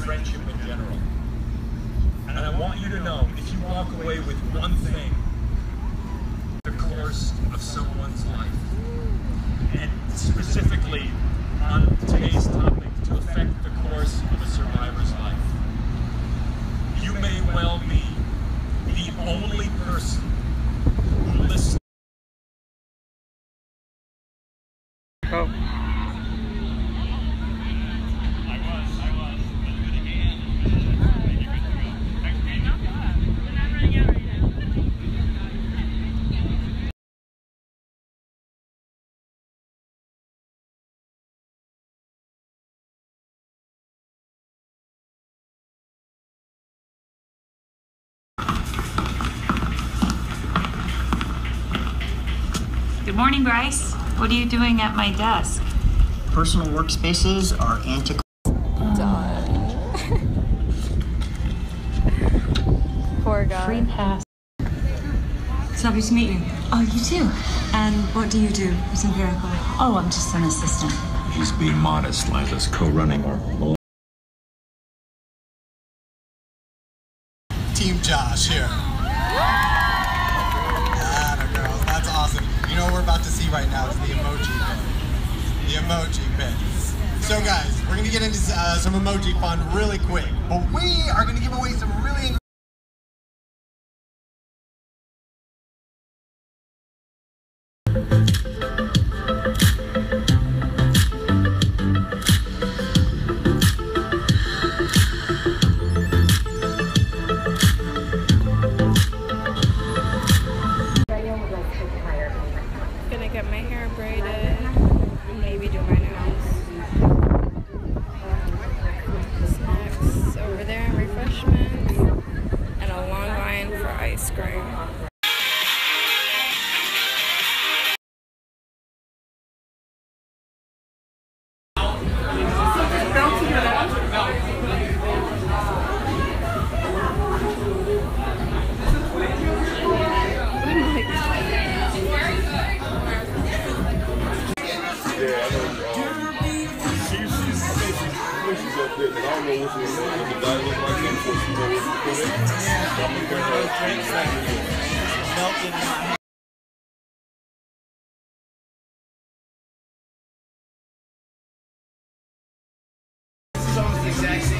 friendship in general. And I want you to know, if you walk away with one thing, the course of someone's life, and specifically on today's topic, to affect the course of a survivor's life, you may well be the only person who listens. Oh. Good morning, Bryce. What are you doing at my desk? Personal workspaces are antiquated. Poor guy. Free pass. It's lovely to meet you. Oh, you too? And what do you do at Empirical? Oh, I'm just an assistant. He's being modest. Liza's co-running our Team Josh here. Atta girls, that's awesome. You know what we're about to see right now is the emoji bit. The emoji bit. So guys, we're gonna get into some emoji fun really quick, but we are gonna give away some really Gonna get my hair braided, maybe do my nails. Snacks over there, refreshments, and a long line for ice cream. It's almost the exact same.